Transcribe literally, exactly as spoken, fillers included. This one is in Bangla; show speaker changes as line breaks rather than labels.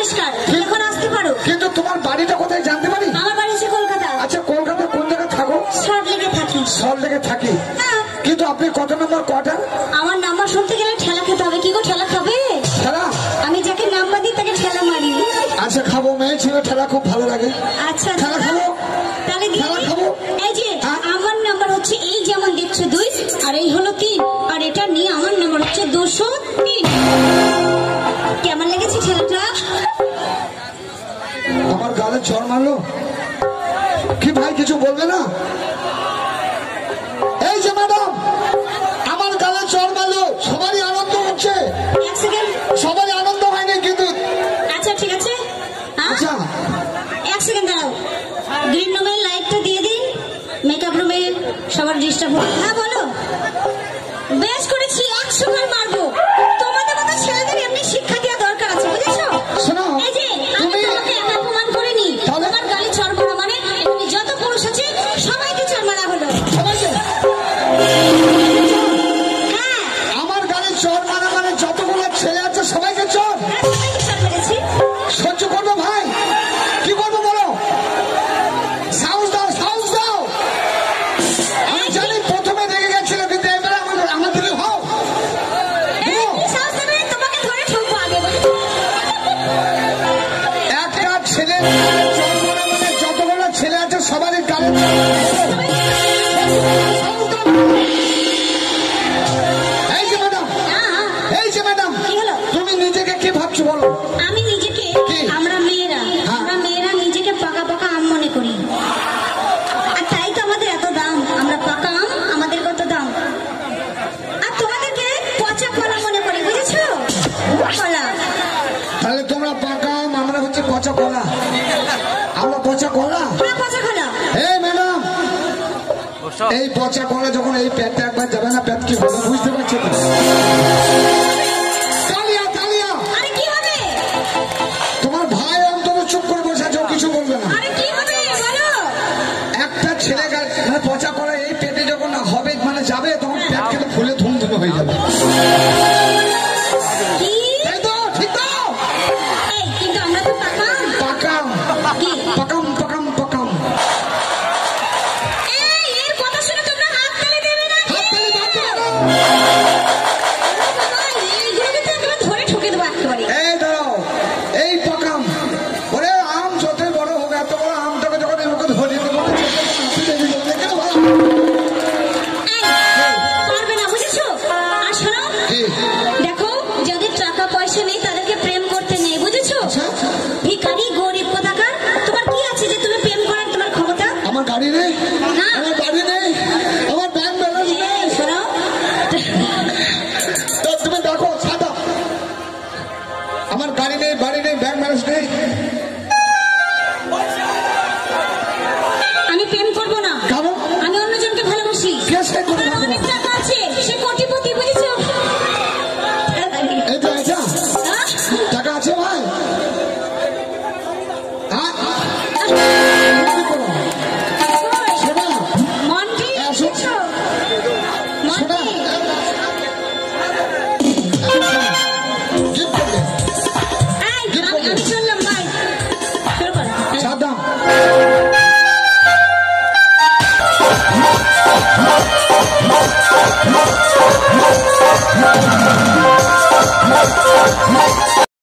পরিষ্কার, এখন আসতে পারো।
কিন্তু তোমার বাড়িটা কোথায় জানতে পারি?
আমার বাড়ি হচ্ছে কলকাতা।
আচ্ছা, কলকাতা কোন জায়গায় থাকো?
সল্ট লেকে থাকি।
সল্ট লেকে থাকি। কিন্তু আপনি কত নম্বর কোয়ার্টার?
আমার নাম্বার শুনতে গেলে ঠেলা খেতে হবে। কি গো, ঠেলা খাবে?
ঠেলা?
আমি যাকে নাম্বার দিই তাকে ঠেলা মারি।
আচ্ছা খাবো, মেয়ে ছিল, ঠেলা খুব ভালো লাগে।
আচ্ছা
ঠেলা খাবো,
তাহলে
ঠেলা খাবো।
এই যে আমার নাম্বার হচ্ছে এই, যেমন দেখছো দুই, আর এই হলো তিন, আর এটা নিয়ে আমার নাম্বার হচ্ছে দুশো তিন। কেমন লেগেছে ঠেলাটা?
আমার গালে চড় মারলো কি ভাই? কিছু বলবে না? এই যে ম্যাডাম, আমার গালে চড় মারলো, সবারই আনন্দ হচ্ছে।
এক সেকেন্ড,
সবারই আনন্দ হয়নি কিন্তু।
আচ্ছা ঠিক আছে,
আচ্ছা
এক সেকেন্ড দাঁড়াও। গ্রিন রুমের লাইটটা দিয়ে দিন, মেকআপ রুমে সবার ডিস্টার্ব হবে। হ্যাঁ বলো। বেশ করেছি, একশো বার মারবো। তোমাদের মতো ছেলেদের এমনি শিক্ষা দেওয়া দরকার আছে, বুঝেছো?
শোনো,
এই যে আমি তোমাকে একা অপমান করিনি, তোমার গালে চড় মারা মানে এখানে যত পুরুষ আছে সবাইকে চড় মারা হলো।
সবাইকে?
হ্যাঁ,
আমার গালে চড় মারা মানে যতগুলো ছেলে আছে সবাইকে চড়?
হ্যাঁ, সবাইকে চড় মেরেছি।
সহ্য করবো ভাই? কি করবো বলো? সাহস দাও, সাহস দাও। আমি জানি প্রথমে রেগে গেছিল, কিন্তু এবারে আমার আমার দিকে হও।
এই, কি সাহস দেবে? তোমাকে ধরে ঠুকবো আগে, বুঝেছো?
একটা ছেলে চড় মারা মানে যতগুলো ছেলে আছে সবারই গালে এই যে ম্যাডাম,
হ্যাঁ,
এই যে ম্যাডাম,
কি হলো?
তুমি নিজেকে কি ভাবছো বলো?
আমি নিজেকে,
কি?
আমরা মেয়েরা
হ্যাঁ।
আমরা মেয়েরা নিজেকে পাকা পাকা আম মনে করি, আর তাই তো আমাদের এত দাম। আমরা পাকা আম, আমাদের কত দাম। আর তোমাদেরকে পচা কলা মনে করি, বুঝেছো? কলা।
তাহলে তোমরা পাকা আম, আমরা হচ্ছে পচা কলা। আমরা পচা কলা?
হ্যাঁ, পচা কলা।
এই ম্যাডাম, এই পচা কলা যখন এই পেটটা একবার যাবে না, পেট কি হবে বুঝতে পারছো তো? তালিয়া, তালিয়া।
আরে কি হবে?
তোমার ভাই অন্তত চুপ করে বসে আছে, ও কিছু বলবে না।
আরে কি হবে বলো?
একটা ছেলে গা- মানে পচা কলা এই পেটে যখন না হবে মানে যাবে, তখন পেট কিন্তু ফুলে ধুমধুম হয়ে যাবে।
কি?
তাই তো? ঠিক তো?
এই, কিন্তু আমরা তো পাকা আম।
পাকাম,
কি?
পাকাম, পাকাম, পাকাম।
এই, এর কথা শুনে তোমরা হাত তালি দেবে না?
হাততালি দাও তো।
বাবা, এইগুলোকে তো একেবারে ধরে ঠুকে দেবো একেবারে।
এই দাঁড়াও, এই পাকাম। ওরে আম যতই বড় হোক, এত বড় আমটাকে যখন এই মুখে ধরিয়ে দেবো,
পারবে না, বুঝেছো? আর শোনো, দেখো, যাদের টাকা পয়সা নেই তাদেরকে প্রেম করতে নেই, বুঝেছো? ভিখারি, গরিব কোথাকার, তোমার কি আছে যে তুমি প্রেম করার তোমার ক্ষমতা?
আমার গাড়ি নেই,
না।
আমার বাড়ি নেই, আমার ব্যাংক ব্যালেন্স নেই।
এই, শোনো,
তো তুমি দেখো সাদা, আমার গাড়ি নেই, বাড়ি নেই, ব্যাংক ব্যালেন্স নেই,